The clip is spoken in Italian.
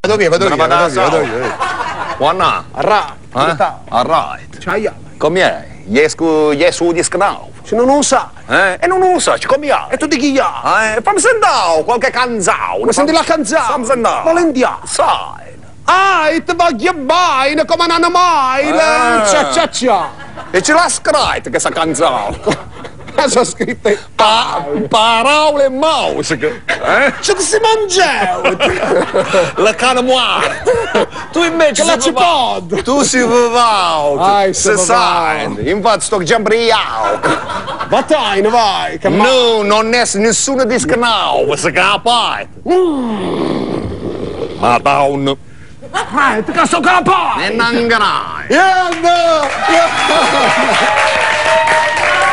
Vado io. Buona. Alright. C'hai. Com'è? Yesu di scnau. Se non lo sai. E non lo so, come è? E tu di chi ha? Fammi sentire qualche canzone. Ma senti la canzone? Fammi sentire. Volentieri. Sai. Ah, e te voglio bene, come non mai. Cia. E ce l'ha scritta questa canzone? Sono scritte Parole musiche. C'è che si mangia. La canna morta. Tu invece Che la ci pod. Tu si vivau. Se sai. Infatti sto giambriao. Vattene, vai. Che No, non è nessuno di scnau. Se capai. Madonna. Te che sto capai. E non grai. Yeah, no.